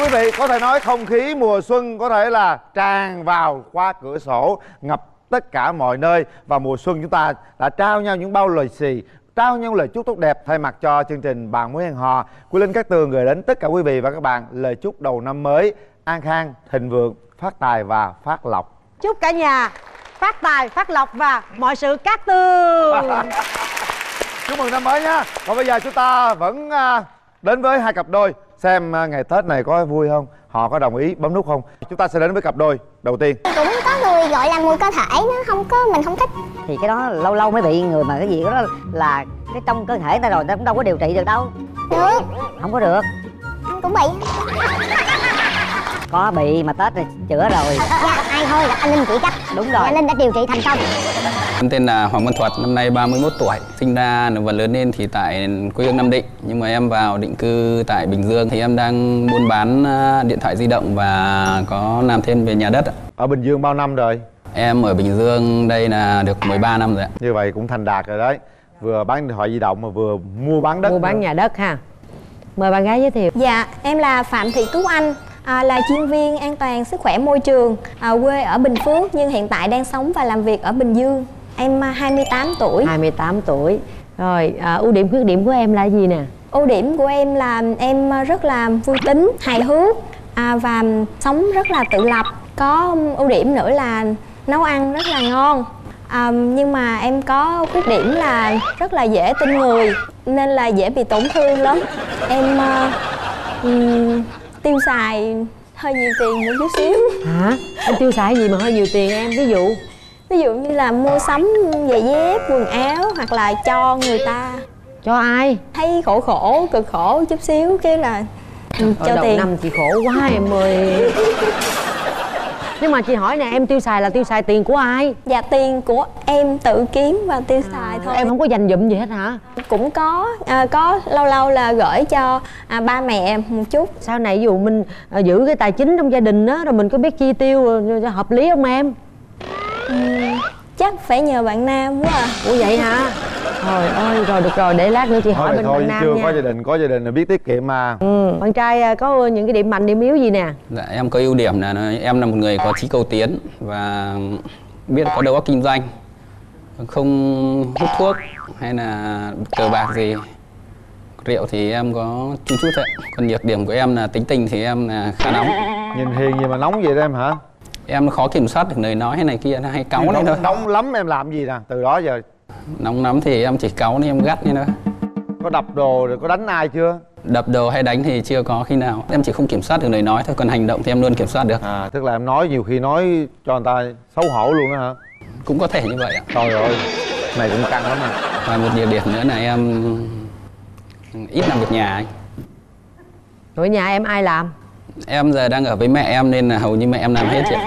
quý vị, có thể nói không khí mùa xuân có thể là tràn vào qua cửa sổ, ngập tất cả mọi nơi. Và mùa xuân chúng ta đã trao nhau những bao lì xì, trao nhau lời chúc tốt đẹp. Thay mặt cho chương trình Bạn Muốn Hẹn Hò, Quyền Linh Cát Tường gửi đến tất cả quý vị và các bạn lời chúc đầu năm mới an khang, thịnh vượng, phát tài và phát lộc. Chúc cả nhà phát tài, phát lộc và mọi sự cát tường. Chúc mừng năm mới nhé. Còn bây giờ chúng ta vẫn đến với hai cặp đôi, xem ngày Tết này có vui không, họ có đồng ý bấm nút không. Chúng ta sẽ đến với cặp đôi đầu tiên. Cũng có người gọi là mùi cơ thể, nó không có, mình không thích. Thì cái đó lâu lâu mới bị người mà cái gì đó là cái trong cơ thể ta rồi, ta cũng đâu có điều trị được đâu. Được. Không có được. Anh cũng bị. Có bị mà Tết này chữa rồi. Dạ, ai thôi là anh Linh chỉ cách. Đúng rồi. Anh Linh đã điều trị thành công. Em tên là Hoàng Văn Thuật, năm nay 31 tuổi. Sinh ra và lớn lên thì tại quê hương Nam Định. Nhưng mà em vào định cư tại Bình Dương. Thì em đang buôn bán điện thoại di động và có làm thêm về nhà đất. Ở Bình Dương bao năm rồi? Em ở Bình Dương đây là được 13 năm rồi ạ. Như vậy cũng thành đạt rồi đấy. Vừa bán điện thoại di động mà vừa mua bán đất. Mua bán nhà đất ha. Mời bạn gái giới thiệu. Dạ, em là Phạm Thị Tú Anh, là chuyên viên an toàn sức khỏe môi trường, quê ở Bình Phước nhưng hiện tại đang sống và làm việc ở Bình Dương. Em 28 tuổi. 28 tuổi. Rồi, ưu điểm khuyết điểm của em là gì nè? Ưu điểm của em là em rất là vui tính, hài hước và sống rất là tự lập. Có ưu điểm nữa là nấu ăn rất là ngon. Nhưng mà em có khuyết điểm là rất là dễ tin người nên là dễ bị tổn thương lắm. Em tiêu xài hơi nhiều tiền một chút xíu. Hả? Em tiêu xài gì mà hơi nhiều tiền em? Ví dụ như là mua sắm giày dép, quần áo hoặc là cho người ta. Cho ai? Thấy khổ, cực khổ chút xíu cái là cho đầu tiền. năm chị khổ quá em ơi. Nhưng mà chị hỏi nè, em tiêu xài là tiêu xài tiền của ai? Dạ tiền của em tự kiếm và tiêu xài thôi. Em không có dành dụm gì hết hả? Cũng có lâu lâu là gửi cho ba mẹ một chút. Sau này ví dụ mình giữ cái tài chính trong gia đình á, rồi mình có biết chi tiêu hợp lý không em? Chắc phải nhờ bạn Nam quá à. Ủa vậy hả? Trời ơi, rồi được rồi, để lát nữa chị hỏi bên bạn Nam chưa nha. Có gia đình là biết tiết kiệm mà. Bạn trai có những cái điểm mạnh, điểm yếu gì nè? Dạ, em có ưu điểm là em là một người có chí cầu tiến và biết có đầu óc kinh doanh, không hút thuốc hay là cờ bạc gì. Rượu thì em có chút thôi. Còn nhược điểm của em là tính tình thì em là khá nóng. Nhìn hiền gì mà nóng vậy đó em hả? Em khó kiểm soát được lời nói hay này kia, hay cáu lên thôi. Nóng lắm em làm gì nè, từ đó giờ? Nóng lắm thì em chỉ cáu nên em gắt lên thôi. Có đập đồ rồi có đánh ai chưa? Đập đồ hay đánh thì chưa có khi nào. Em chỉ không kiểm soát được lời nói thôi, còn hành động thì em luôn kiểm soát được. Tức là em nói nhiều khi nói cho người ta xấu hổ luôn đó hả? Cũng có thể như vậy ạ. Trời ơi, này cũng căng lắm à. Và một nhược điểm nữa là em ít làm việc nhà anh. Rồi nhà em ai làm? Em giờ đang ở với mẹ em nên là hầu như mẹ em làm hết chị.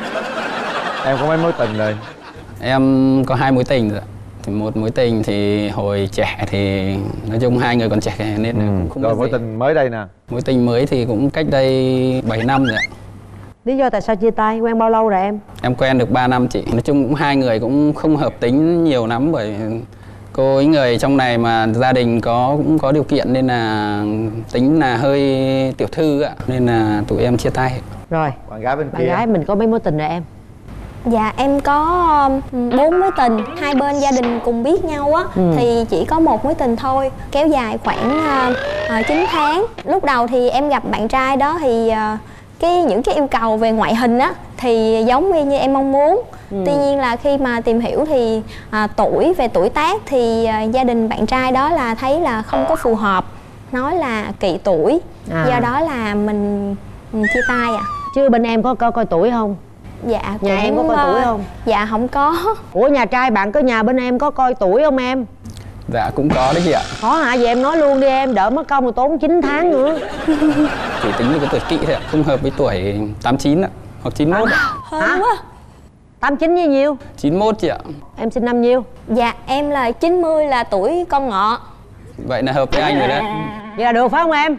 Em có mấy mối tình rồi? Em có 2 mối tình rồi. Thì một mối tình thì hồi trẻ thì nói chung 2 người còn trẻ nên là cũng không rồi có mối gì. tình mới đây nè? Mối tình mới thì cũng cách đây 7 năm rồi ạ. Lý do tại sao chia tay? Quen bao lâu rồi em? Em quen được 3 năm chị. Nói chung cũng 2 người cũng không hợp tính nhiều lắm, bởi cô ấy người trong này mà gia đình cũng có điều kiện nên là tính là hơi tiểu thư ạ, nên là tụi em chia tay. Rồi, bạn gái bên kia? Bạn gái mình có mấy mối tình rồi em? Dạ em có 4 mối tình, 2 bên gia đình cùng biết nhau á. Thì chỉ có 1 mối tình thôi, kéo dài khoảng 9 tháng. Lúc đầu thì em gặp bạn trai đó thì những cái yêu cầu về ngoại hình á thì giống như em mong muốn. Tuy nhiên là khi mà tìm hiểu thì về tuổi tác thì gia đình bạn trai đó là thấy là không có phù hợp, nói là kỵ tuổi. Do đó là mình chia tay ạ. Chứ bên em có coi tuổi không? Dạ nhà em có coi tuổi không? Dạ không có. Ủa nhà trai bạn có nhà bên em có coi tuổi không em? Dạ cũng có đấy chị ạ. Có hả? Vậy em nói luôn đi em, đỡ mất công rồi tốn 9 tháng nữa. Chỉ tính là cái tuổi kỵ thôi ạ, không hợp với tuổi 89 ạ, hoặc 91 ạ. Hơn quá. 89 như nhiêu? 91 chị ạ. Em sinh năm nhiêu? Dạ em là 90 là tuổi con ngọ. Vậy là hợp với anh rồi đấy. Vậy là được phải không em?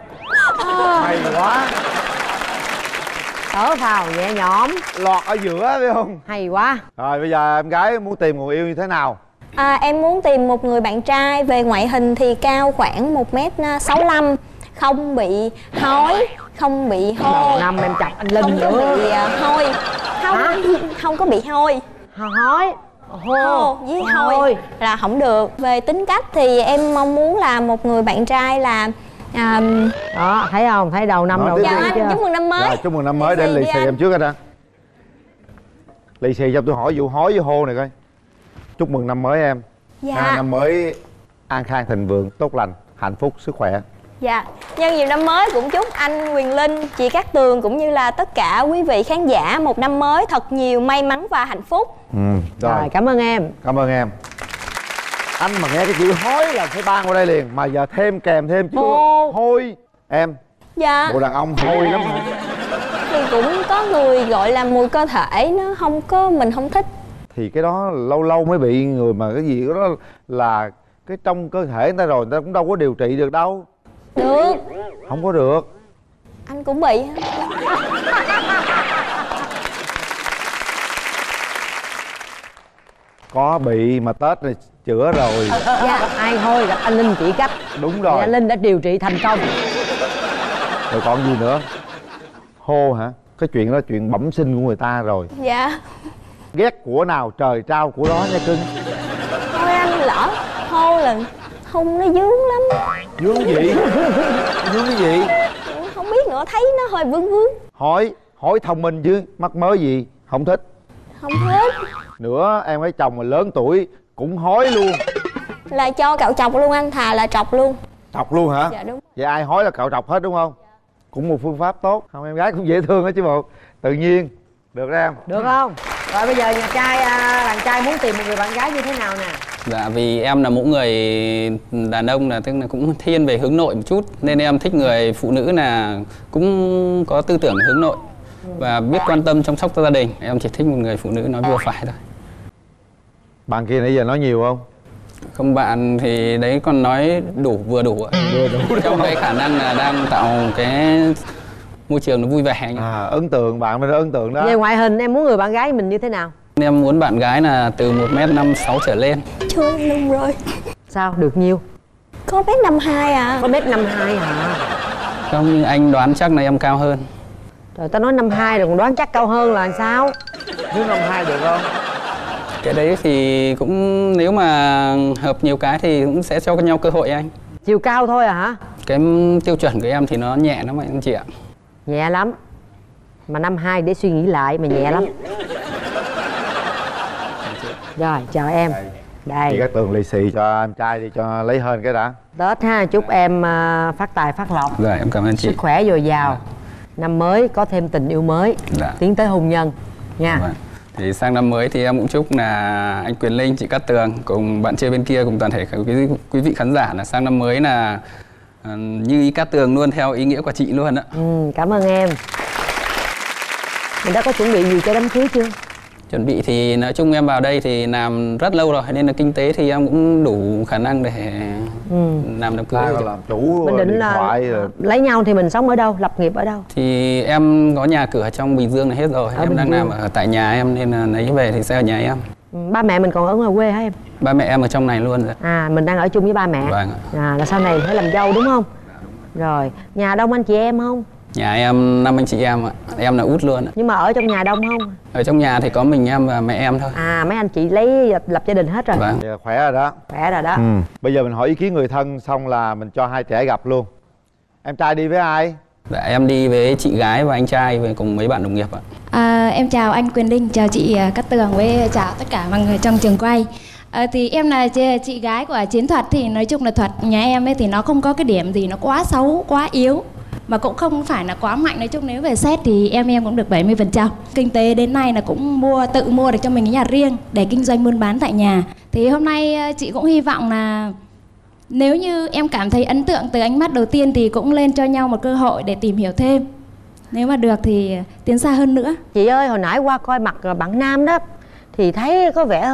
Hay quá. Thở phào nhẹ nhõm. Lọt ở giữa phải không? Hay quá. Rồi bây giờ em gái muốn tìm người yêu như thế nào? Em muốn tìm một người bạn trai về ngoại hình thì cao khoảng 1m65, không bị hói, không bị Đầu hôi, năm em chọc anh Linh không có nữa. bị hôi, không Hả? không có bị hôi. Hói Hô với hôi là không được. Về tính cách thì em mong muốn là một người bạn trai là Đó, thấy không? Thấy đầu năm Đó, đầu tiếp chào tiên anh, chưa? chúc mừng năm mới. Rồi chúc mừng năm mới. Để lì đi xì anh. em trước anh đã. Lì xì cho tôi hỏi vụ hói với hô này coi. Chúc mừng năm mới em. Dạ. Năm mới an khang thịnh vượng, tốt lành, hạnh phúc, sức khỏe. Dạ, nhân dịp năm mới cũng chúc anh Quyền Linh, chị Cát Tường cũng như là tất cả quý vị khán giả một năm mới thật nhiều may mắn và hạnh phúc. Rồi, cảm ơn em. Cảm ơn em. Anh mà nghe cái chữ hói là phải ban qua đây liền. Mà giờ thêm kèm thêm chữ Hô. hôi. Em, Dạ, bộ đàn ông hôi lắm hả? thì cũng có người gọi là mùi cơ thể, nó không có, mình không thích. Thì cái đó lâu lâu mới bị người mà cái gì đó là cái trong cơ thể người ta rồi, người ta cũng đâu có điều trị được đâu. Được, Không có được. anh cũng bị. Có bị mà Tết này chữa rồi. Dạ, ai hôi gặp anh Linh chỉ cách. Đúng Thì rồi. anh Linh đã điều trị thành công. Rồi còn gì nữa? Hô hả? Cái chuyện đó chuyện bẩm sinh của người ta rồi. Dạ, Ghét của nào trời trao của đó nha cưng. thôi anh lỡ hô là hung nó dướng lắm. Dướng gì? Dướng cái gì? Không biết nữa, thấy nó hơi vướng vướng. Hỏi thông minh chứ, mắc mớ gì? Không thích. Không thích. Nữa em lấy chồng mà lớn tuổi cũng hói luôn. Là cho cạo chọc luôn anh, thà là trọc luôn. Trọc luôn hả? Dạ đúng. Vậy ai hói là cạo trọc hết đúng không? Cũng một phương pháp tốt. Không, em gái cũng dễ thương đó chứ bộ. Tự nhiên. Được đó em. Được không? Rồi bây giờ nhà trai, đàn trai muốn tìm một người bạn gái như thế nào nè? Dạ, vì em là một người đàn ông là tức là cũng thiên về hướng nội một chút, nên em thích người phụ nữ là cũng có tư tưởng hướng nội và biết quan tâm chăm sóc cho gia đình. Em chỉ thích một người phụ nữ nói vừa phải thôi. Bạn kia nãy giờ nói nhiều không? Không, bạn thì đấy còn nói đủ, vừa đủ ạ. Vừa đủ. Trong cái khả năng là đang tạo cái môi trường nó vui vẻ anh ạ. À, ấn tượng, bạn mình ấn tượng đó. Về ngoại hình em muốn người bạn gái mình như thế nào? Em muốn bạn gái là từ 1m56 trở lên. Chưa lung rồi. Sao? Được nhiêu? Có mét 52 à. Có mét 52 hả? Không, nhưng anh đoán chắc là em cao hơn. Trời, tao nói 52 rồi còn đoán chắc cao hơn là sao? Nếu 52 được không? Cái đấy thì cũng nếu mà hợp nhiều cái thì cũng sẽ cho nhau cơ hội anh. Chiều cao thôi à hả? Cái tiêu chuẩn của em thì nó nhẹ lắm anh chị ạ. Nhẹ lắm. Mà 52 để suy nghĩ lại mà nhẹ lắm. Rồi, chào em. Chị Đây, Cát Tường lì xì cho em trai đi cho lấy hên cái đã. Tết ha, chúc em phát tài phát lộc, Dạ, em cảm ơn chị. sức khỏe dồi dào. Năm mới có thêm tình yêu mới, Dạ. tiến tới hôn nhân nha. Vâng. Thì sang năm mới thì em cũng chúc là anh Quyền Linh, chị Cát Tường cùng bạn chơi bên kia cùng toàn thể quý vị khán giả là sang năm mới là như ý Cát Tường luôn theo ý nghĩa của chị luôn ạ. Cảm ơn em. Mình đã có chuẩn bị gì cho đám cưới chưa? Chuẩn bị thì nói chung em vào đây thì làm rất lâu rồi nên là kinh tế thì em cũng đủ khả năng để làm đám cưới. Ta làm chủ Mình định điện là thoại rồi. lấy nhau thì mình sống ở đâu, lập nghiệp ở đâu? Thì em có nhà cửa trong Bình Dương này hết rồi. Ở Em Bình đang Dương. làm ở tại nhà em nên là lấy về thì sẽ ở nhà em. Ba mẹ mình còn ở ngoài quê hả em? Ba mẹ em ở trong này luôn rồi. À, mình đang ở chung với ba mẹ. Vâng ạ. Là sau này phải làm dâu đúng không? Rồi, nhà đông anh chị em không? Nhà em 5 anh chị em ạ. Em là út luôn ạ. Nhưng mà ở trong nhà đông không? Ở trong nhà thì có mình em và mẹ em thôi. À, mấy anh chị lấy lập gia đình hết rồi. Vâng. Dạ, khỏe rồi đó. Khỏe rồi đó. Bây giờ mình hỏi ý kiến người thân xong là mình cho hai trẻ gặp luôn. Em trai đi với ai? Dạ, em đi với chị gái và anh trai với cùng mấy bạn đồng nghiệp ạ. Em chào anh Quyền Linh, chào chị Cát Tường với chào tất cả mọi người trong trường quay. Thì em là chị gái của Chiến Thuật, thì nói chung là Thuật nhà em ấy thì nó không có cái điểm gì nó quá xấu, quá yếu, mà cũng không phải là quá mạnh. Nói chung nếu về xét thì em cũng được 70%. Kinh tế đến nay là cũng tự mua được cho mình cái nhà riêng để kinh doanh buôn bán tại nhà. Thì hôm nay chị cũng hy vọng là nếu như em cảm thấy ấn tượng từ ánh mắt đầu tiên thì cũng lên cho nhau một cơ hội để tìm hiểu thêm. Nếu mà được thì tiến xa hơn nữa. Chị ơi, hồi nãy qua coi mặt bạn nam đó thì thấy có vẻ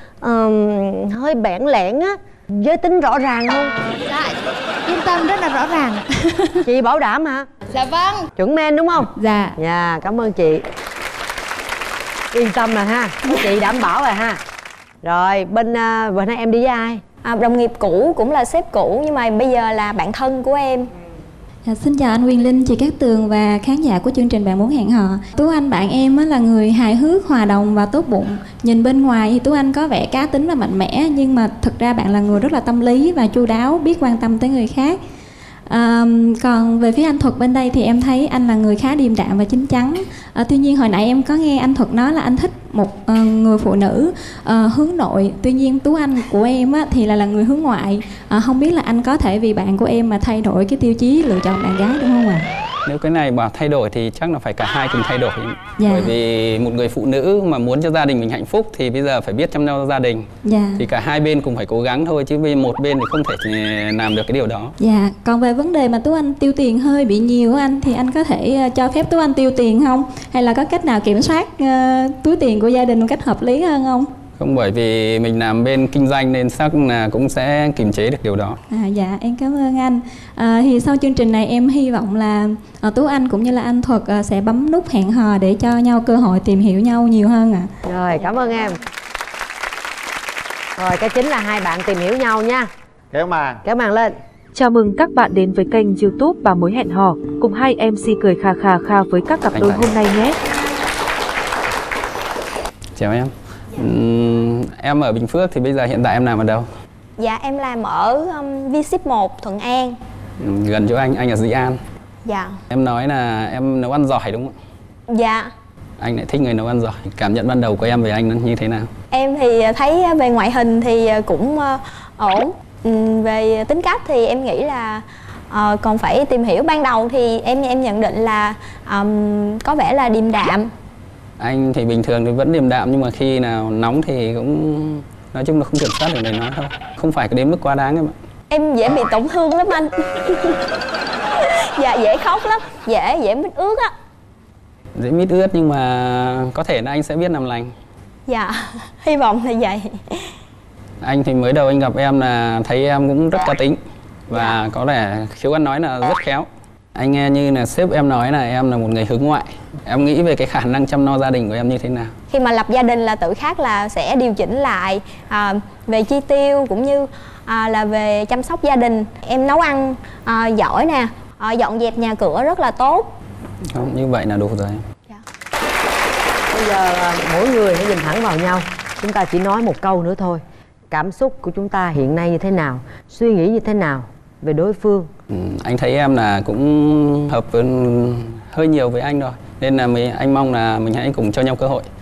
hơi bẽn lẽn á, giới tính rõ ràng không? Dạ, yên tâm, rất là rõ ràng. Chị bảo đảm hả? Dạ vâng. Chuẩn men đúng không? Dạ. Dạ, cảm ơn chị. Yên tâm rồi ha, chị đảm bảo rồi ha. Rồi, bên nay em đi với ai? Đồng nghiệp cũ, cũng là sếp cũ nhưng mà bây giờ là bạn thân của em. Xin chào anh Quyền Linh, chị Cát Tường và khán giả của chương trình Bạn Muốn Hẹn Hò. Tú Anh bạn em là người hài hước, hòa đồng và tốt bụng. Nhìn bên ngoài thì Tú Anh có vẻ cá tính và mạnh mẽ, nhưng mà thực ra bạn là người rất là tâm lý và chu đáo, biết quan tâm tới người khác. Còn về phía anh Thuật bên đây thì em thấy anh là người khá điềm đạm và chín chắn. Tuy nhiên hồi nãy em có nghe anh Thuật nói là anh thích một người phụ nữ hướng nội. Tuy nhiên Tú Anh của em á, thì là người hướng ngoại. Không biết là anh có thể vì bạn của em mà thay đổi cái tiêu chí lựa chọn bạn gái đúng không ạ? Nếu cái này mà thay đổi thì chắc là phải cả hai cùng thay đổi. Dạ. Bởi vì một người phụ nữ mà muốn cho gia đình mình hạnh phúc thì bây giờ phải biết chăm lo gia đình. Dạ. Thì cả hai bên cùng phải cố gắng thôi, chứ vì một bên thì không thể làm được cái điều đó. Dạ. Còn về vấn đề mà Tú Anh tiêu tiền hơi bị nhiều của anh thì anh có thể cho phép Tú Anh tiêu tiền không? Hay là có cách nào kiểm soát túi tiền của gia đình một cách hợp lý hơn không? Không, bởi vì mình làm bên kinh doanh nên chắc là cũng sẽ kiềm chế được điều đó. Dạ, em cảm ơn anh. Thì sau chương trình này em hy vọng là Tú Anh cũng như là anh Thuật sẽ bấm nút hẹn hò để cho nhau cơ hội tìm hiểu nhau nhiều hơn ạ. Rồi, cảm ơn em. Rồi, cái chính là hai bạn tìm hiểu nhau nha. Kéo màn. Kéo màn lên. Chào mừng các bạn đến với kênh YouTube Bà Mối Hẹn Hò, cùng hai MC cười kha kha kha với các cặp đôi hôm nay nhé. Chào em. Em ở Bình Phước thì bây giờ hiện tại em làm ở đâu? Dạ em làm ở V-Ship 1 Thuận An. Gần chỗ anh ở Dĩ An. Dạ. Em nói là em nấu ăn giỏi đúng không? Dạ. Anh lại thích người nấu ăn giỏi. Cảm nhận ban đầu của em về anh nó như thế nào? Em thì thấy về ngoại hình thì cũng ổn. Về tính cách thì em nghĩ là còn phải tìm hiểu. Ban đầu thì em nhận định là có vẻ là điềm đạm. Anh thì bình thường thì vẫn điềm đạm, nhưng mà khi nào nóng thì cũng nói chung là không kiểm soát được lời nói thôi. Không phải đến mức quá đáng em ạ. Em dễ bị tổn thương lắm anh. Dạ dễ khóc lắm, dễ mít ướt á. Dễ mít ướt nhưng mà có thể là anh sẽ biết làm lành. Dạ, hy vọng là vậy. Anh thì mới đầu anh gặp em là thấy em cũng rất cá tính và có vẻ khiếu ăn nói là rất khéo. Anh nghe như là sếp em nói là em là một người hướng ngoại. Em nghĩ về cái khả năng chăm lo gia đình của em như thế nào? Khi mà lập gia đình là tự khắc là sẽ điều chỉnh lại về chi tiêu cũng như là về chăm sóc gia đình. Em nấu ăn giỏi nè, dọn dẹp nhà cửa rất là tốt. Không, như vậy là đủ rồi. Dạ. Bây giờ mỗi người hãy nhìn thẳng vào nhau. Chúng ta chỉ nói một câu nữa thôi. Cảm xúc của chúng ta hiện nay như thế nào? Suy nghĩ như thế nào về đối phương? Anh thấy em là cũng hợp với hơi nhiều với anh rồi, nên là anh mong là mình hãy cùng cho nhau cơ hội.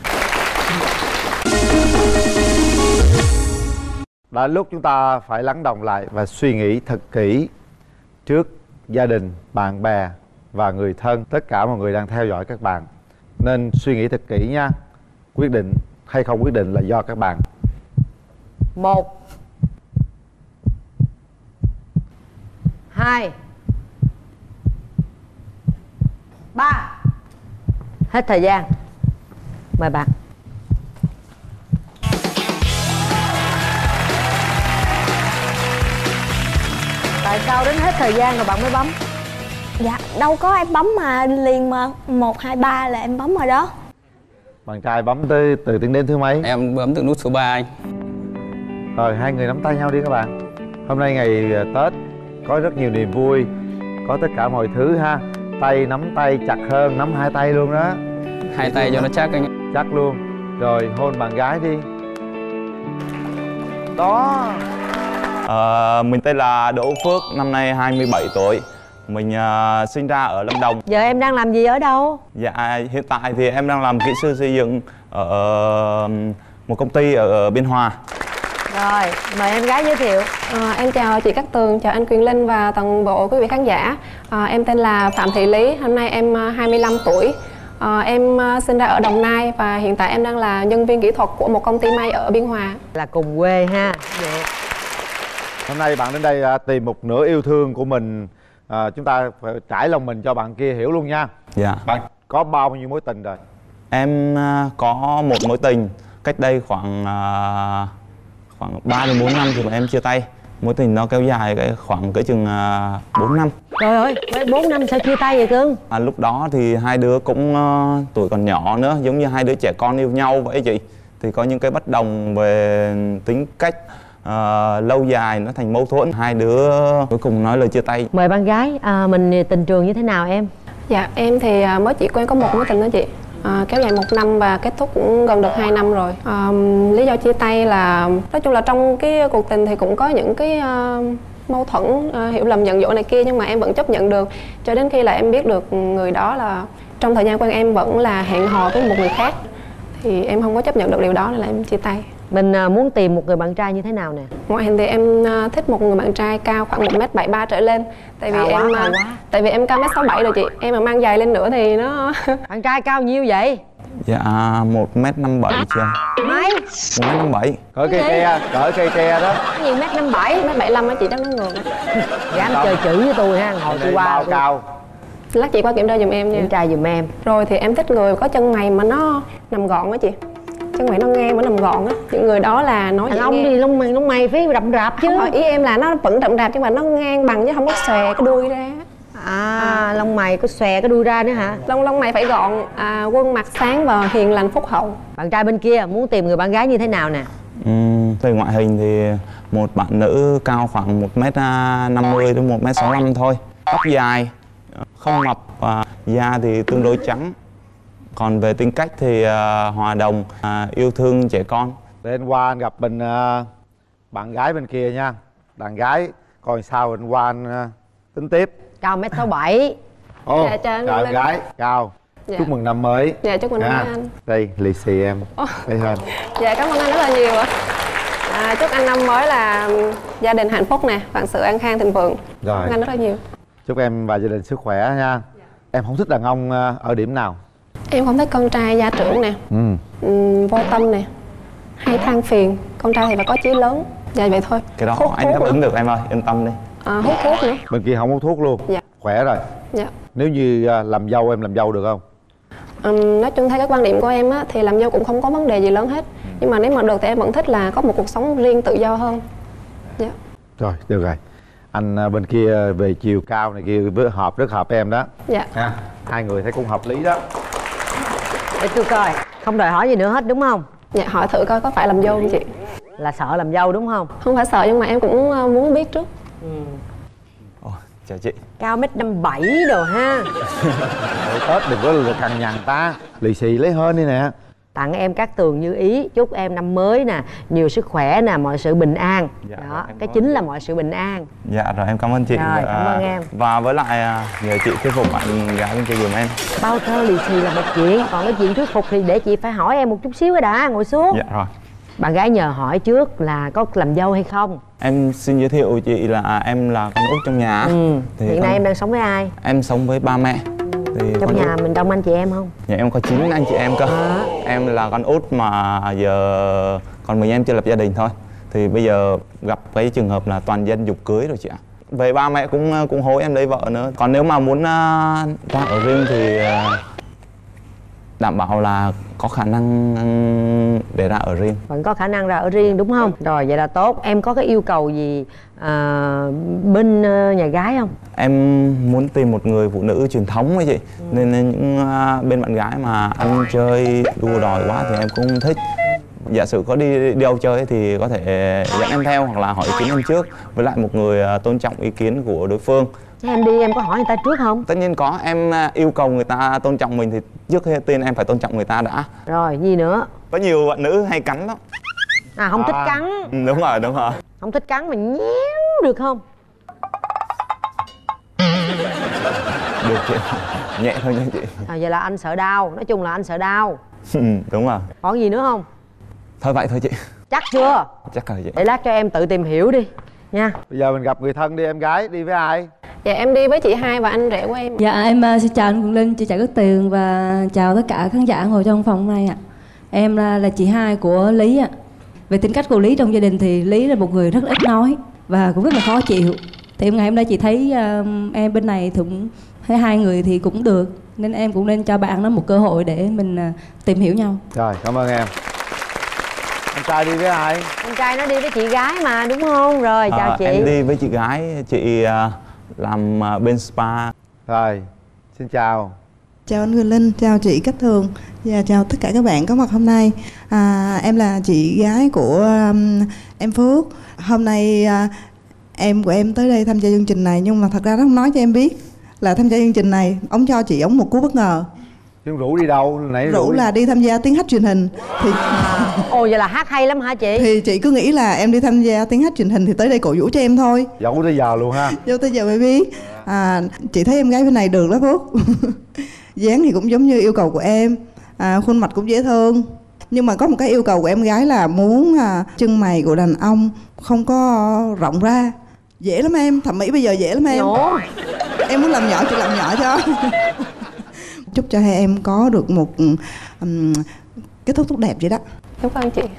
Đã lúc chúng ta phải lắng đọng lại và suy nghĩ thật kỹ trước gia đình, bạn bè và người thân. Tất cả mọi người đang theo dõi các bạn, nên suy nghĩ thật kỹ nha. Quyết định hay không quyết định là do các bạn. 1 2 3. Hết thời gian. Mời bạn. Tại sao đến hết thời gian rồi bạn mới bấm? Dạ, đâu có em bấm mà liền mà 1, 2, 3 là em bấm rồi đó. Bạn trai bấm từ tiếng đến thứ mấy? Em bấm từ nút số 3 anh. Rồi hai người nắm tay nhau đi các bạn. Hôm nay ngày Tết có rất nhiều niềm vui, có tất cả mọi thứ ha. Tay nắm tay chặt hơn, nắm hai tay luôn đó. Hai tay cho nó chắc anh. Chắc luôn. Rồi hôn bạn gái đi. Đó. Mình tên là Đỗ Phước, năm nay 27 tuổi. Mình sinh ra ở Lâm Đồng. Giờ em đang làm gì ở đâu? Dạ, hiện tại thì em đang làm kỹ sư xây dựng ở một công ty ở Biên Hòa. Rồi, mời em gái giới thiệu. Em chào chị Cát Tường, chào anh Quyền Linh và toàn bộ quý vị khán giả. Em tên là Phạm Thị Lý, hôm nay em 25 tuổi. Em sinh ra ở Đồng Nai và hiện tại em đang là nhân viên kỹ thuật của một công ty may ở Biên Hòa. Là cùng quê ha. Được. Hôm nay bạn đến đây tìm một nửa yêu thương của mình. Chúng ta phải trải lòng mình cho bạn kia hiểu luôn nha. Dạ. Bạn có bao nhiêu mối tình rồi? Em có một mối tình cách đây khoảng 3 đến 4 năm thì bọn em chia tay. Mối tình nó kéo dài khoảng cỡ chừng 4 năm. Trời ơi, 4 năm sao chia tay vậy cưng? Lúc đó thì hai đứa cũng tuổi còn nhỏ nữa, giống như hai đứa trẻ con yêu nhau vậy chị. Thì có những cái bất đồng về tính cách lâu dài nó thành mâu thuẫn, hai đứa cuối cùng nói lời chia tay. Mời bạn gái, mình tình trường như thế nào em? Dạ em thì mới chỉ quen có một mối tình đó chị, kéo dài 1 năm và kết thúc cũng gần được 2 năm rồi. Lý do chia tay là nói chung là trong cái cuộc tình thì cũng có những cái mâu thuẫn, hiểu lầm giận dỗi này kia, nhưng mà em vẫn chấp nhận được cho đến khi là em biết được người đó là trong thời gian quen em vẫn là hẹn hò với một người khác, thì em không có chấp nhận được điều đó nên là em chia tay. Mình muốn tìm một người bạn trai như thế nào nè? Ngoại hình thì em thích một người bạn trai cao khoảng 1m73 trở lên. Tại vì tại vì em cao 1m67 rồi chị. Em mà mang giày lên nữa thì nó Bạn trai cao nhiêu vậy? Dạ 1m57 chưa? Mấy? 1m57. Cỡ cây ke đó. Cái gì 1m57? 1m75 á chị, chắc nó ngược. Dám chơi chữ với tôi ha, ngồi tôi qua cao. Lát chị qua kiểm tra giùm em nha. Kiểm tra giùm em. Rồi thì em thích người có chân mày mà nó nằm gọn á chị. Chân mày nó ngang mà nằm gọn á. Những người đó là nói thằng ông nghe. thì lông mày phải rậm rạp chứ. Không, ý em là nó vẫn rậm rạp nhưng mà nó ngang bằng chứ không có xòe cái đuôi ra. Lông mày có xòe cái đuôi ra nữa hả? Lông mày phải gọn, khuôn mặt sáng và hiền lành phúc hậu. Bạn trai bên kia muốn tìm người bạn gái như thế nào nè? Về ngoại hình thì một bạn nữ cao khoảng 1m50 đến 1m65 thôi, tóc dài, không mập và da thì tương đối trắng. Còn về tính cách thì hòa đồng, yêu thương trẻ con. Để anh qua anh gặp bên bạn gái bên kia nha. Bạn gái coi sao anh qua anh tính tiếp. Cao 1m67. Ồ, Dạ, chào anh bạn Linh. gái cao. Dạ. Chúc mừng năm mới. Dạ chúc mừng năm mới anh. Đây lì xì em. Đây hơn. Dạ cảm ơn anh rất là nhiều ạ. Chúc anh năm mới là gia đình hạnh phúc nè, vạn sự an khang thịnh vượng. Rồi. Cảm ơn anh rất là nhiều. Chúc em và gia đình sức khỏe nha. Em không thích đàn ông ở điểm nào? Em không thích con trai gia trưởng nè, vô tâm nè, hay than phiền. Con trai thì phải có chí lớn. Dạ vậy thôi. Cái đó anh đáp ứng được em ơi, yên tâm đi. Hút thuốc nữa. Bên kia không hút thuốc luôn. Dạ. Khỏe rồi. Dạ. Nếu như làm dâu em làm dâu được không? Nói chung theo cái quan điểm của em á, thì làm dâu cũng không có vấn đề gì lớn hết. Nhưng mà nếu mà được thì em vẫn thích là có một cuộc sống riêng tự do hơn. Dạ. Rồi, được rồi. Anh bên kia về chiều cao này kia rất hợp em đó. Dạ. Ha, hai người thấy cũng hợp lý đó. Để tôi coi. Không đòi hỏi gì nữa hết đúng không? Dạ, hỏi thử coi có phải làm dâu không chị? Là sợ làm dâu đúng không? Không phải sợ nhưng mà em cũng muốn biết trước. Chào chị. Cao 1m57 đồ ha. Tết đừng có cằn nhằn ta. Lì xì lấy hơn đi nè. Tặng em Cát Tường như ý. Chúc em năm mới nè, nhiều sức khỏe nè, mọi sự bình an. Dạ, đó, cái chính là mọi sự bình an. Dạ rồi em cảm ơn chị. Rồi, cảm ơn em. Và với lại nhờ chị thuyết phục bạn gái bên kia giùm em. Bao thơ lì xì là một chuyện, còn cái chuyện thuyết phục thì để chị phải hỏi em một chút xíu cái đã, ngồi xuống. Dạ rồi. Bạn gái nhờ hỏi trước là có làm dâu hay không. Em xin giới thiệu chị là em là con út trong nhà. Thì hiện nay em đang sống với ai? Em sống với ba mẹ. Thì trong nhà mình đông anh chị em không? Nhà em có 9 anh chị em cơ. Em là con út mà giờ còn mình em chưa lập gia đình thôi. Thì bây giờ gặp cái trường hợp là toàn dân giục cưới rồi chị ạ. Về ba mẹ cũng hối em lấy vợ nữa. Còn nếu mà muốn ra ở riêng thì đảm bảo là có khả năng để ra ở riêng. Vẫn có khả năng ra ở riêng đúng không? Rồi vậy là tốt. Em có cái yêu cầu gì bên nhà gái không? Em muốn tìm một người phụ nữ truyền thống ấy chị. Nên những bên bạn gái mà ăn chơi đua đòi quá thì em cũng không thích. Giả sử có đi đâu chơi thì có thể dẫn em theo hoặc là hỏi ý kiến em trước. Với lại một người tôn trọng ý kiến của đối phương. Thế em đi em có hỏi người ta trước không? Tất nhiên có, em yêu cầu người ta tôn trọng mình thì trước tiên em phải tôn trọng người ta đã. Rồi, gì nữa? Có nhiều bạn nữ hay cắn lắm. Không thích cắn. Đúng rồi, đúng rồi. Không thích cắn mà nhéo được không? Được chị, nhẹ thôi nha chị. Vậy là anh sợ đau, nói chung là anh sợ đau. Đúng rồi. Còn gì nữa không? Thôi vậy thôi chị. Chắc chưa? Chắc rồi chị. Để lát cho em tự tìm hiểu đi nha. Bây giờ mình gặp người thân đi, em gái đi với ai? Dạ em đi với chị Hai và anh rể của em. Dạ em xin chào anh Quyền Linh, chị chào Cát Tường và chào tất cả khán giả ngồi trong phòng hôm nay ạ. Em là chị Hai của Lý ạ. Về tính cách của Lý trong gia đình thì Lý là một người rất ít nói và cũng rất là khó chịu. Thì ngày hôm nay chị thấy em bên này cũng thấy hai người thì cũng được, nên em cũng nên cho bạn nó một cơ hội để mình tìm hiểu nhau. Rồi, cảm ơn em. Anh trai đi với ai? Anh trai nó đi với chị gái mà đúng không? Rồi chào chị. Em đi với chị gái, chị làm bên spa. Rồi, xin chào. Chào anh Quyền Linh, chào chị Cát Tường và chào tất cả các bạn có mặt hôm nay. Em là chị gái của em Phước. Hôm nay em của em tới đây tham gia chương trình này, nhưng mà thật ra nó không nói cho em biết là tham gia chương trình này. Ông cho chị ổng một cú bất ngờ. Nhưng rủ đi đâu? Nãy rủ là đi tham gia tiếng hát truyền hình. Thì ồ, vậy là hát hay lắm hả chị? Thì chị cứ nghĩ là em đi tham gia tiếng hát truyền hình thì tới đây cổ vũ cho em thôi. Giấu tới giờ luôn ha. Giấu tới giờ mới biết. Chị thấy em gái bên này được đó Phước. Dáng thì cũng giống như yêu cầu của em, khuôn mặt cũng dễ thương. Nhưng mà có một cái yêu cầu của em gái là muốn chân mày của đàn ông không có rộng ra. Dễ lắm em, thẩm mỹ bây giờ dễ lắm em. Em muốn làm nhỏ chị làm nhỏ cho. Chúc cho hai em có được một kết thúc tốt đẹp vậy đó. Cảm ơn chị.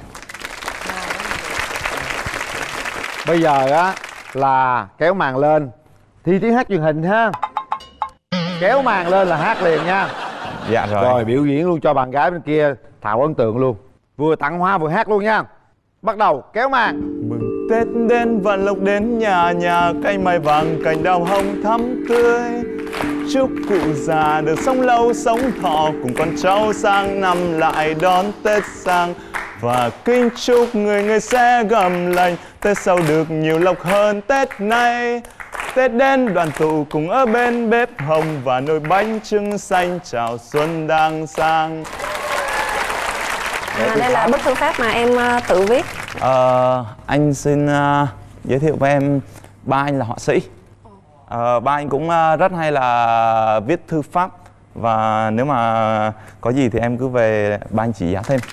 Bây giờ á là kéo màn lên thi tiếng hát truyền hình ha. Kéo màn lên là hát liền nha. Dạ rồi. Rồi biểu diễn luôn cho bạn gái bên kia tạo ấn tượng luôn. Vừa tặng hoa vừa hát luôn nha. Bắt đầu kéo màn. Mừng Tết đến vạn lộc đến nhà nhà, cây mai vàng cành đào hồng thắm tươi. Chúc cụ già được sống lâu sống thọ, cùng con cháu sang năm lại đón Tết sang. Và kính chúc người người sẽ gầm lành, Tết sau được nhiều lộc hơn Tết nay. Tết đến đoàn tụ cùng ở bên bếp hồng, và nồi bánh trưng xanh chào xuân đang sang. Đây là bức thư pháp mà em tự viết. Anh xin giới thiệu với em, ba anh là họa sĩ. Ba anh cũng rất hay là viết thư pháp. Và nếu mà có gì thì em cứ về ba anh chỉ giáo thêm.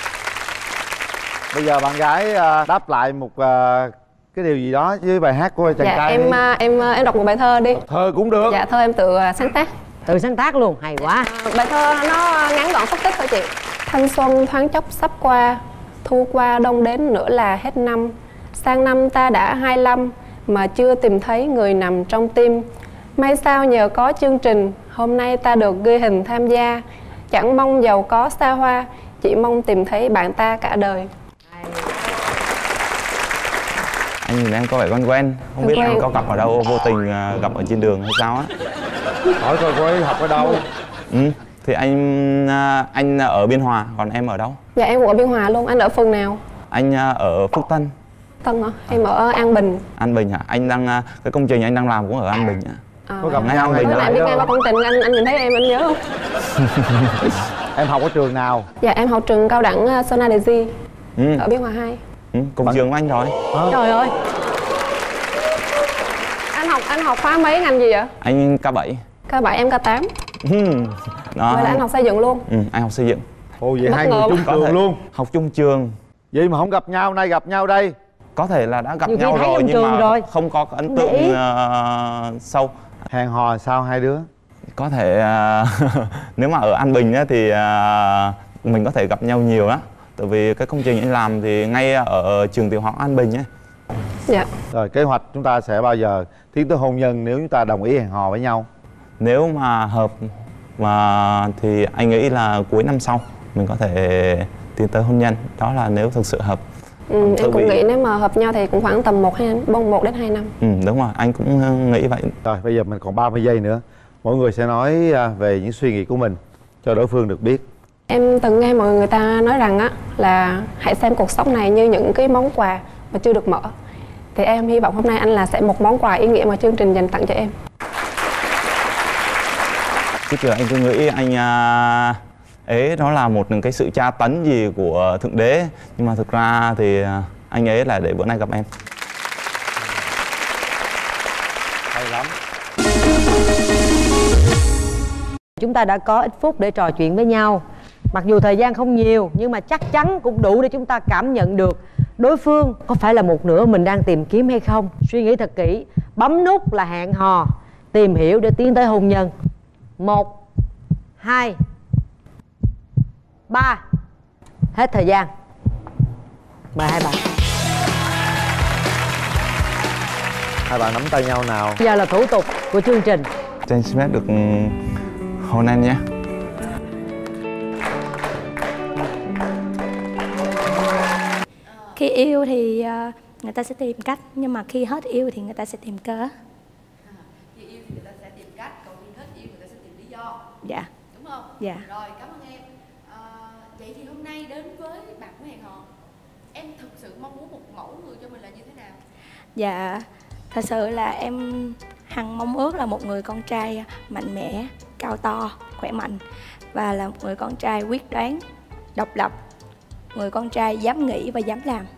Bây giờ bạn gái đáp lại một cái điều gì đó với bài hát của chàng trai. Em đọc một bài thơ đi. Thơ cũng được. Dạ, thơ em tự sáng tác. Tự sáng tác luôn, hay quá. Bài thơ nó ngắn gọn xúc tích thôi chị. Thanh xuân thoáng chốc sắp qua, thu qua đông đến nữa là hết năm. Sang năm ta đã 25 mà chưa tìm thấy người nằm trong tim. May sao nhờ có chương trình, hôm nay ta được ghi hình tham gia. Chẳng mong giàu có xa hoa, chỉ mong tìm thấy bạn ta cả đời. Anh nhìn em có vẻ quen quen, không biết em có gặp ở đâu, vô tình gặp ở trên đường hay sao á. Hỏi coi cô ấy học ở đâu. Thì anh ở Biên Hòa, còn em ở đâu? Dạ em cũng ở Biên Hòa luôn. Anh ở phường nào? Anh ở Phúc Tân. Tân hả? Em ở An Bình. An Bình hả? Anh đang cái công trình anh đang làm cũng ở An Bình hả? Có gặp ngay An Bình. Bữa nay đi ngang qua công trình anh nhìn thấy em, anh nhớ không? Em học ở trường nào? Dạ em học trường cao đẳng Sonadeji ở Biên Hòa 2. Cùng trường của anh rồi. Trời ơi. Anh học khóa mấy ngành gì vậy? Anh K7. K7 em K8. Vậy là anh học xây dựng luôn. Anh học xây dựng. Ồ, vậy hai người chung trường luôn. Học chung trường. Vậy mà không gặp nhau, nay gặp nhau đây. Có thể là đã gặp nhau rồi nhưng mà không có ấn tượng sâu. Hẹn hò sao hai đứa? Có thể nếu mà ở An Bình á, thì mình có thể gặp nhau nhiều đó. Tại vì cái công trình anh làm thì ngay ở trường tiểu học An Bình ấy. Dạ. Rồi kế hoạch chúng ta sẽ bao giờ tiến tới hôn nhân nếu chúng ta đồng ý hẹn hò với nhau? Nếu mà hợp mà thì anh nghĩ là cuối năm sau mình có thể tiến tới hôn nhân. Đó là nếu thực sự hợp. Em cũng nghĩ nếu mà hợp nhau thì cũng khoảng tầm 1 đến 2 năm. Đúng rồi, anh cũng nghĩ vậy. Rồi bây giờ mình còn 30 giây nữa. Mỗi người sẽ nói về những suy nghĩ của mình cho đối phương được biết. Em từng nghe mọi người ta nói rằng á là hãy xem cuộc sống này như những cái món quà mà chưa được mở. Thì em hy vọng hôm nay anh là sẽ một món quà ý nghĩa mà chương trình dành tặng cho em. Trước giờ anh cứ nghĩ anh ấy đó là một cái sự tra tấn gì của Thượng Đế. Nhưng mà thực ra thì anh ấy là để bữa nay gặp em. Hay lắm. Chúng ta đã có ít phút để trò chuyện với nhau. Mặc dù thời gian không nhiều nhưng mà chắc chắn cũng đủ để chúng ta cảm nhận được đối phương có phải là một nửa mình đang tìm kiếm hay không. Suy nghĩ thật kỹ, bấm nút là hẹn hò, tìm hiểu để tiến tới hôn nhân. 1, 2, 3. Hết thời gian. Mời hai bạn. Hai bạn nắm tay nhau nào. Bây giờ là thủ tục của chương trình. Cho anh xin phép được hôn em nhé. Khi yêu thì người ta sẽ tìm cách, nhưng mà khi hết yêu thì người ta sẽ tìm cớ. Khi yêu thì người ta sẽ tìm cách, còn khi hết yêu người ta sẽ tìm lý do. Dạ. không? Dạ. Rồi, cảm ơn em. Vậy thì hôm nay đến với bạn của Hẹn Hò, em thực sự mong muốn một mẫu người cho mình là như thế nào? Dạ, thật sự là em hằng mong ước là một người con trai mạnh mẽ, cao to, khỏe mạnh, và là một người con trai quyết đoán, độc lập, người con trai dám nghĩ và dám làm.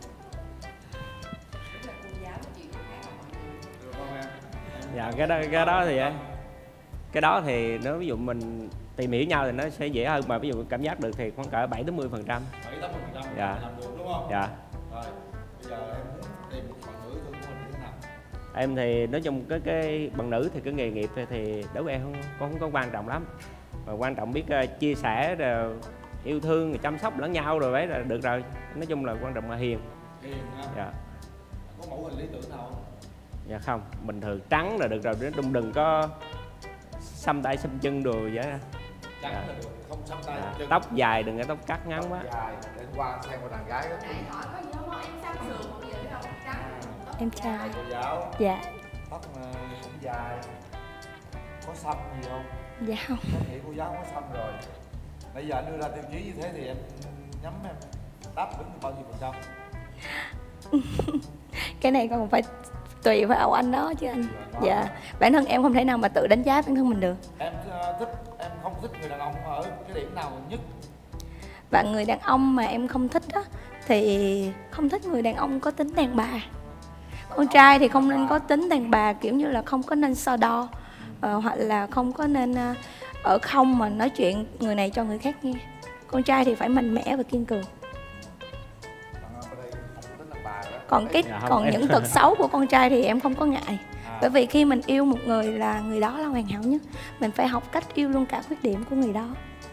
Dạ, cái đó thì nếu ví dụ mình tìm hiểu nhau thì nó sẽ dễ hơn, mà ví dụ cảm giác được thì khoảng cỡ 7-80%. 7-80% Dạ. làm được đúng không? Dạ. Rồi, bây giờ em muốn tìm một bạn nữ thương của mình như thế nào? Em thì nói chung cái bạn nữ thì cái nghề nghiệp thì đối với em không có quan trọng lắm, mà quan trọng biết chia sẻ rồi yêu thương rồi chăm sóc lẫn nhau rồi đấy là được rồi. Nói chung là quan trọng là hiền. Hiền ha. Dạ. Có mẫu hình lý tưởng nào không? Dạ không, bình thường trắng là được rồi, đừng có xăm tay xăm chân đồ vậy. Trắng là được, không xăm tay xăm chân. Tóc dài đừng có tóc cắt ngắn quá. Dài, đến qua xem qua đàn gái đó. Nãy hỏi có gì không? Em xăm sườn một gì không? Trắng. Em chào. Cô giáo. Dạ. Tóc cũng dài. Có xăm gì không? Dạ không. Em nghĩ cô giáo không có xăm rồi. Bây giờ anh đưa ra tiêu chí như thế thì em nhắm em đáp ứng được bao nhiêu phần trăm? Cái này còn phải tùy vào anh đó chứ anh. Dạ, bản thân em không thể nào mà tự đánh giá bản thân mình được. Em không thích người đàn ông ở cái điểm nào nhất? Và người đàn ông mà em không thích á thì không thích người đàn ông có tính đàn bà. Con trai thì không nên có tính đàn bà, kiểu như là không có nên so đo, hoặc là không có nên ở không mà nói chuyện người này cho người khác nghe. Con trai thì phải mạnh mẽ và kiên cường. Còn những tật xấu của con trai thì em không có ngại. Bởi vì khi mình yêu một người là người đó là hoàn hảo nhất, mình phải học cách yêu luôn cả khuyết điểm của người đó.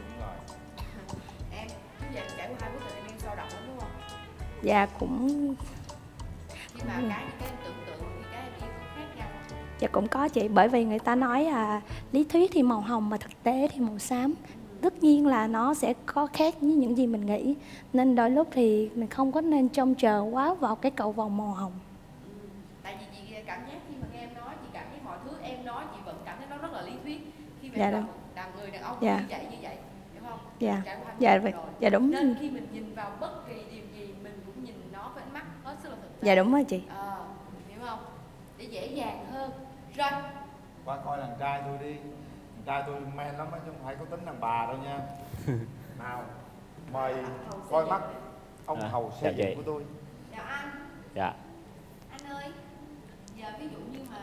Em vậy trải qua 2 mối tình em yêu sâu đậm lắm đúng không? Dạ cũng. Nhưng mà cái em tưởng tượng thì cái em yêu cũng khác nhau. Dạ cũng có chị, bởi vì người ta nói lý thuyết thì màu hồng mà thực tế thì màu xám. Tất nhiên là nó sẽ có khác với những gì mình nghĩ, nên đôi lúc thì mình không có nên trông chờ quá vào cái cầu vồng màu hồng. Tại vì chị cảm giác khi mà nghe em nói, chị cảm thấy mọi thứ em nói chị vẫn cảm thấy nó rất là lý thuyết. Khi mà Dạ em đâu. là người đàn ông Dạ. như vậy, hiểu không? Dạ. Trải qua Dạ, rồi. dạ đúng. Nên khi mình nhìn vào bất kỳ điều gì mình cũng nhìn nó với ánh mắt hết sức là thực tế. Dạ đúng rồi chị. Hiểu không? Để dễ dàng hơn. Rồi. Qua coi đàn trai tôi đi. Đàn trai tôi men lắm chứ không phải có tính đàn bà đâu nha. Nào, mời coi mắt ông hầu xây dựng của tôi. Chào anh. Dạ. Anh ơi, giờ ví dụ như mà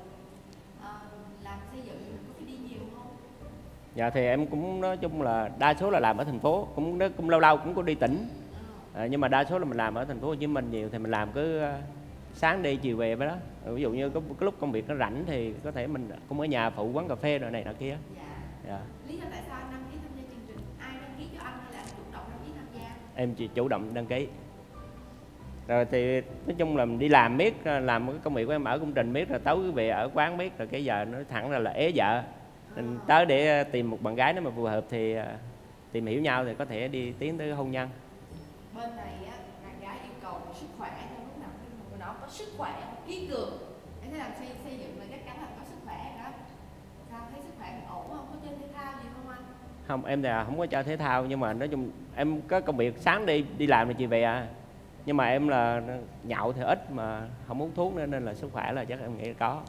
làm xây dựng có phải đi nhiều không? Dạ thì em cũng nói chung là đa số là làm ở thành phố, cũng lâu lâu cũng có đi tỉnh. Nhưng mà đa số là mình làm ở thành phố Hồ Chí Minh nhiều, thì mình làm cứ sáng đi chiều về với đó. Ví dụ như có cái lúc công việc nó rảnh thì có thể mình cũng ở nhà phụ quán cà phê rồi này nọ kia. Dạ. Lý do tại sao anh đăng ký tham gia chương trình? Ai đăng ký cho anh hay là anh chủ động đăng ký tham gia? Em chỉ chủ động đăng ký. Rồi thì nói chung là mình đi làm miết, làm cái công việc của em ở công trình miết, rồi tối về ở quán miết, rồi cái giờ nó thẳng ra là ế vợ. Nên tới để tìm một bạn gái nếu mà phù hợp thì tìm hiểu nhau thì có thể đi tiến tới hôn nhân. Bên này á, bạn gái yêu cầu sức khỏe, theo lúc nào người đó có sức khỏe, kiên cường. Em thấy làm xây dựng là chắc chắn là có sức khỏe đó. Sao thấy sức khỏe ổn không? Có chơi thể thao gì không anh? Không, em là không có chơi thể thao, nhưng mà nói chung em có công việc sáng đi làm rồi chiều về à. Nhưng mà em là nhậu thì ít mà không uống thuốc nữa, nên là sức khỏe là chắc em nghĩ là có.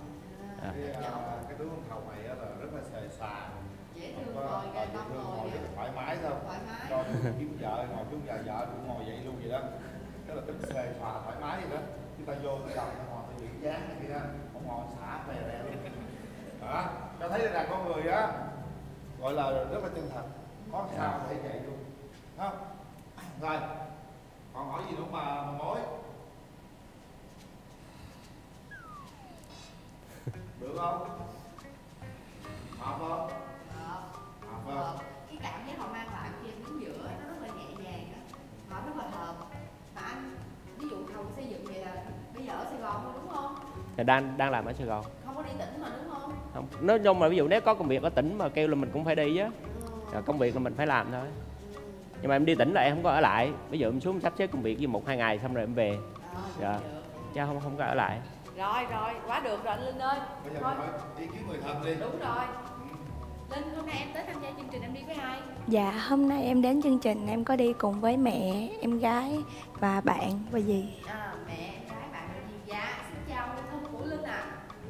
Cái đứa con hầu này là rất là xề xà, dễ thương ngồi ghê tâm ngồi rất là thoải mái thôi, cho kiếm vợ ngồi chung vợ cũng ngồi vậy luôn vậy đó, tức là tính xề xòa thoải mái vậy đó. Chúng ta vô cái đầu ngồi thì bị dáng này kia đó, không ngồi xả về đây luôn đó, cho thấy là con người á gọi là rất là chân thật, có sao thấy vậy luôn đó. Rồi còn hỏi gì nữa mà mối được không? Hợp không? Hợp. Cái cảm giác họ mang lại khi em đứng giữa nó rất là nhẹ nhàng á, họ rất là hợp. Mà anh ví dụ Hồng xây dựng vậy là bây giờ ở Sài Gòn thôi đúng không? Thì đang làm ở Sài Gòn. Không có đi tỉnh mà đúng không? Không, nói chung là ví dụ nếu có công việc ở tỉnh mà kêu là mình cũng phải đi chứ. Công việc là mình phải làm thôi. Nhưng mà em đi tỉnh là em không có ở lại. Ví dụ em xuống sắp xếp công việc với 1-2 ngày xong rồi em về. Dạ. Chứ không có ở lại. Rồi, quá được rồi anh Linh ơi. Bây giờ phải ý kiến người thân đi. Đúng rồi. Linh, hôm nay em tới tham gia chương trình em đi với Dạ, hôm nay em đến chương trình em có đi cùng với mẹ, em gái và bạn và dì. Mẹ, em gái, bạn và dì. Dạ, xin chào người thân của Linh ạ.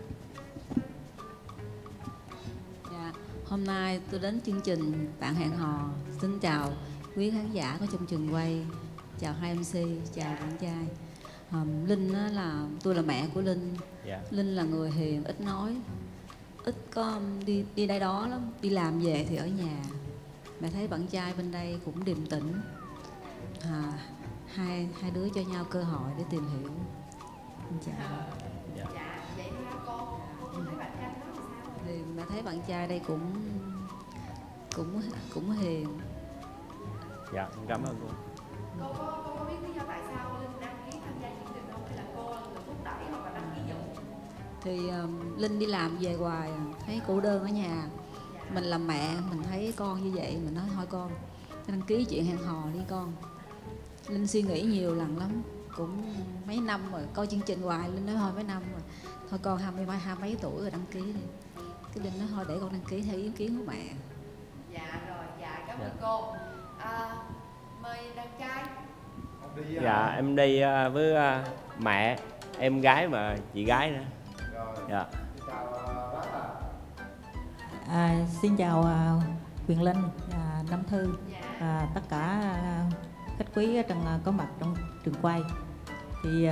Dạ, hôm nay tôi đến chương trình Bạn Hẹn Hò. Xin chào quý khán giả có trong trường quay, chào hai MC, chào bạn trai. Linh á tôi là mẹ của Linh. Linh là người hiền, ít nói, ít có đi đây đó lắm. Đi làm về thì ở nhà. Mẹ thấy bạn trai bên đây cũng điềm tĩnh. Hai đứa cho nhau cơ hội để tìm hiểu. Chào. Dạ, vậy thì cô thấy bạn trai đó là sao? Thì mẹ thấy bạn trai đây cũng hiền. Dạ, cảm ơn cô. Cô có biết lý do tại sao Linh đăng ký tham gia chương trình không? Hay là cô là người thúc đẩy hoặc là đăng ký giùm? Thì Linh đi làm về hoài, thấy cô đơn ở nhà. Mình làm mẹ, mình thấy con như vậy, mình nói thôi con đăng ký chuyện hẹn hò đi con. Linh suy nghĩ nhiều lần lắm, cũng mấy năm rồi, coi chương trình hoài. Linh nói thôi mấy năm rồi, thôi con hai mấy tuổi rồi đăng ký đi. Cái Linh nói thôi để con đăng ký theo ý kiến của mẹ. Dạ rồi, dạ cảm ơn cô. Mời đàn trai. Dạ, em đi với mẹ, em gái và chị gái nữa. Dạ. Xin chào Quyền Linh, Nam Thư và tất cả khách quý có mặt trong trường quay. Thì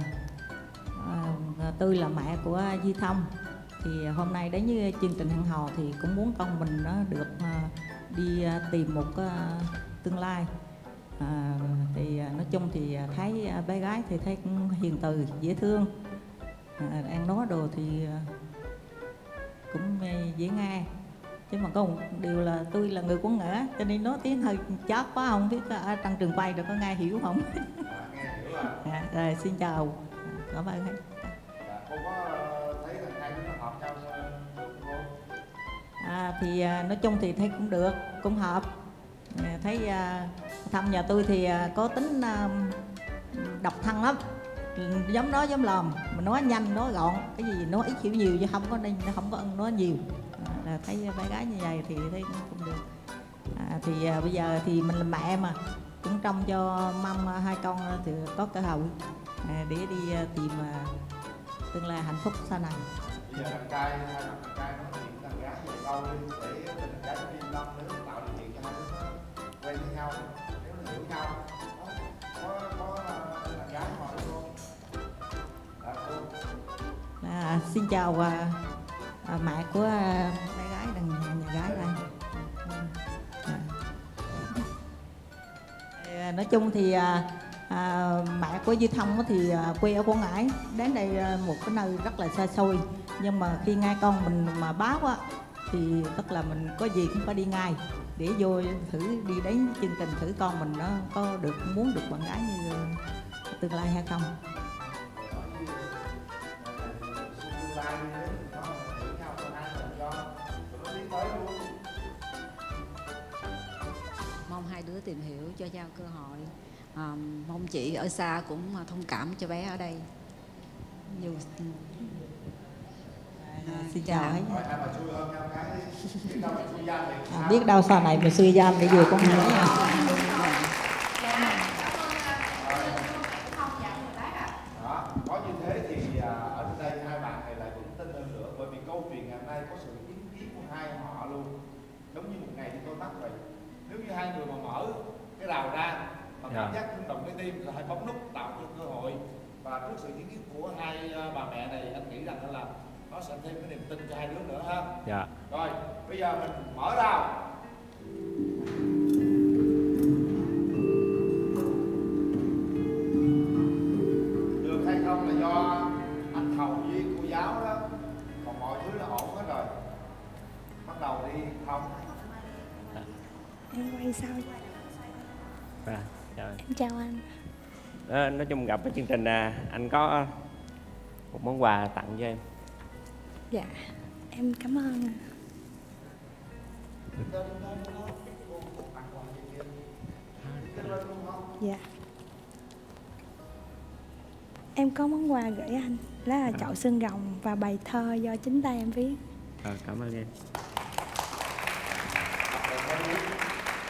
tôi là mẹ của Di Thông. Thì hôm nay đến với chương trình hẹn hò thì cũng muốn con mình nó được đi tìm một tương lai. Thì nói chung thì thấy bé gái thì thấy cũng hiền từ, dễ thương, ăn nói đồ thì cũng dễ nghe. Chứ mà có một điều là tôi là người Quảng Ngãi cho nên nói tiếng hơi chót quá, không biết ở trong trường quay được có nghe hiểu không? Nghe hiểu à. Rồi xin chào, cảm ơn. Cô có thấy thằng hai đứa nó hợp nhau được không? Thì nói chung thì thấy cũng được, cũng hợp. Thấy Thăm nhà tôi thì có tính độc thân lắm, dám nói dám làm, mà nói nhanh nói gọn, cái gì nói ít hiểu nhiều chứ không có nên không có nói nhiều. Là thấy bé gái như vậy thì thấy cũng được. Thì bây giờ thì mình là mẹ mà cũng trông cho mong hai con thì có cơ hội để đi tìm tương lai hạnh phúc sau này. Bây giờ thằng trai hai mặt thằng trai nói chuyện thằng gái về câu đi để thằng gái nó yên tâm, nếu tạo điều kiện cho hai đứa nó quen với nhau, nếu nó hiểu nhau. Có thằng gái hỏi luôn. Xin chào mẹ của bé gái đằng nhà gái đây. Nói chung thì mẹ của Duy Thông thì quê ở Quảng Ngãi, đến đây một cái nơi rất là xa xôi, nhưng mà khi nghe con mình mà báo á thì tức là mình có gì cũng phải đi ngay để vô thử, đi đến chương trình thử con mình nó có được muốn được bạn gái như tương lai hay không. Mong hai đứa tìm hiểu cho nhau cơ hội. Mong chị ở xa cũng thông cảm cho bé ở đây. Dù xin chào. Biết đâu sau này mình suy gian để vừa con hiểu nha. Có như thế thì ở đây hai bạn này lại vững tin hơn nữa, bởi vì câu chuyện ngày hôm nay có sự chứng kiến của hai họ luôn, giống như một ngày đi coi mắt vậy. Nếu như hai người mà mở cái rào ra mà cảm giác rung động trái tim thì hãy bấm nút tạo cho cơ hội. Và trước sự chứng kiến của hai bà mẹ này, anh nghĩ rằng là nó sẽ thêm cái niềm tin cho hai đứa nữa ha. Dạ. Rồi bây giờ mình mở rào. Được hay không là do anh Thầu với cô giáo đó, còn mọi thứ là ổn hết rồi. Bắt đầu đi Thông. Em quay sao? Chào em chào anh. Nói chung gặp ở chương trình anh có một món quà tặng cho em. Dạ, em cảm ơn. Dạ. Em có món quà gửi anh, đó là chậu xương rồng và bài thơ do chính tay em viết. Cảm ơn em.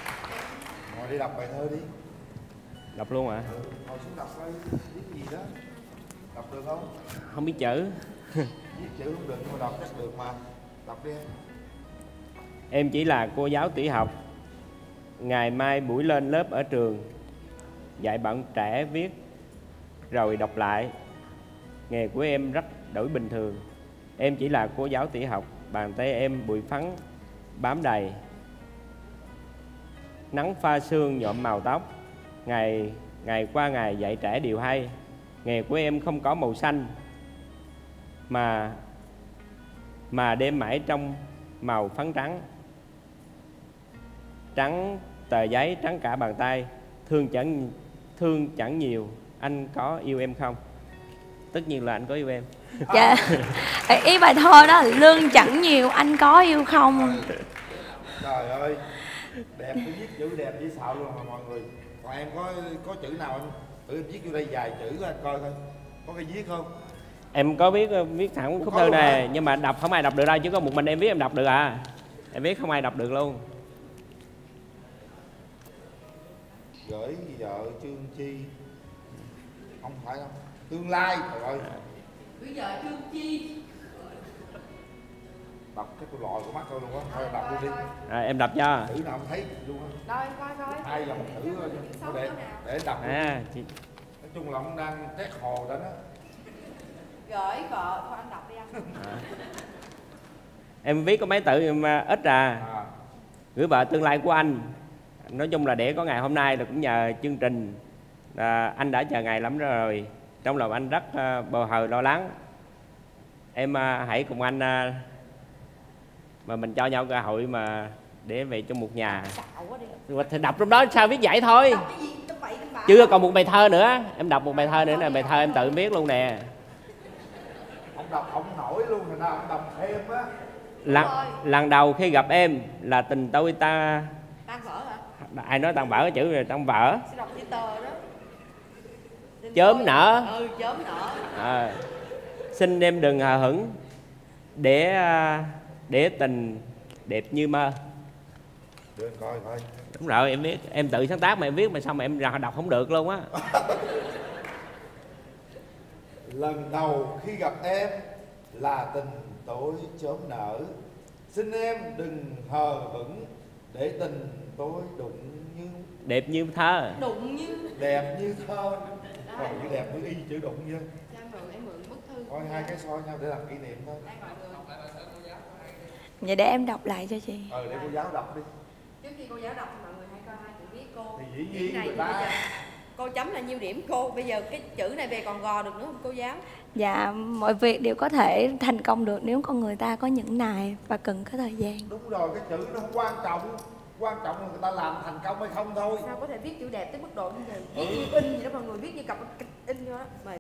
Rồi đi đọc bài thơ đi. Đọc luôn hả? Ngồi xuống đọc coi viết gì đó. Đọc được không? Không biết chữ. Viết chữ không được nhưng mà đọc chắc được mà. Đọc đi. Em chỉ là cô giáo tiểu học. Ngày mai buổi lên lớp ở trường, dạy bạn trẻ viết rồi đọc lại. Nghề của em rất đổi bình thường. Em chỉ là cô giáo tiểu học. Bàn tay em bụi phấn bám đầy. Nắng pha sương nhuộm màu tóc. Ngày qua ngày dạy trẻ điều hay. Nghề của em không có màu xanh mà đêm mãi trong màu phấn trắng. Trắng tờ giấy, trắng cả bàn tay. Thương chẳng nhiều. Anh có yêu em không? Tất nhiên là anh có yêu em. Dạ. Ý bài thơ đó, lương chẳng nhiều anh có yêu không? Trời ơi, đẹp, tôi viết chữ đẹp dễ xạo luôn mà mọi người. Còn em có chữ nào em tự viết vô đây vài chữ anh coi thôi. Có cái viết không? Em có viết thẳng khúc thơ này, nhưng mà đọc không ai đọc được đâu, chỉ có một mình em viết em đọc được à. Em viết không ai đọc được luôn. Gửi vợ Trương Chi. Không phải đâu. Tương lai, trời ơi. Gửi vợ Trương Chi. Đọc cái tôi lòi của mắt tôi luôn á. Thôi đọc luôn đi. Em đọc cho. Chữ nào không thấy luôn á. Rồi coi. Hai dòng chữ để đọc. Nói chung là ông đang tét hồ đó đó. Gửi vợ, thôi anh đọc đi anh. Em viết có mấy từ mà ít Gửi vợ tương lai của anh. Nói chung là để có ngày hôm nay là cũng nhờ chương trình. Anh đã chờ ngày lắm rồi. Trong lòng anh rất bồi hồi lo lắng. Em hãy cùng anh mà mình cho nhau cơ hội mà để về trong một nhà. Thì đọc trong đó sao viết vậy thôi. Chưa còn một bài thơ nữa. Em đọc một bài thơ nữa nè. Bài thơ em tự viết luôn nè. Ông đọc không nổi luôn rồi nào, ông đọc thêm á. Lần đầu khi gặp em là tình tôi ta. Tan vỡ hả? Ai nói tan vỡ, cái chữ này tan vỡ. Sẽ đọc chữ tờ đó. Chớm nở. Chớm nở. Xin em đừng hờ hững để tình đẹp như mơ. Đưa coi. Đúng rồi, em viết, em tự sáng tác mà em viết mà sao mà em đọc không được luôn á. Lần đầu khi gặp em là tình tôi chớm nở. Xin em đừng hờ hững để tình tôi đẹp như thơ. Đẹp như thơ. Còn chữ đẹp với y chữ đụng chứ. Em mượn bức thư. Coi hai cái soi nhau để làm kỷ niệm thôi. Vậy để em đọc lại cho chị. Để cô giáo đọc đi. Trước khi cô giáo đọc thì mọi người hãy coi hai chữ viết cô. Thì dĩ nhiên này người ta. Cô chấm là nhiêu điểm cô? Bây giờ cái chữ này về còn gò được nữa không cô giáo? Dạ, mọi việc đều có thể thành công được nếu con người ta có nhẫn nại và cần có thời gian. Đúng rồi, cái chữ nó không quan trọng. Quan trọng là người ta làm thành công hay không thôi. Sao có thể viết chữ đẹp tới mức độ như vậy? Viết như in vậy đó, mọi người viết như cặp in vô đó.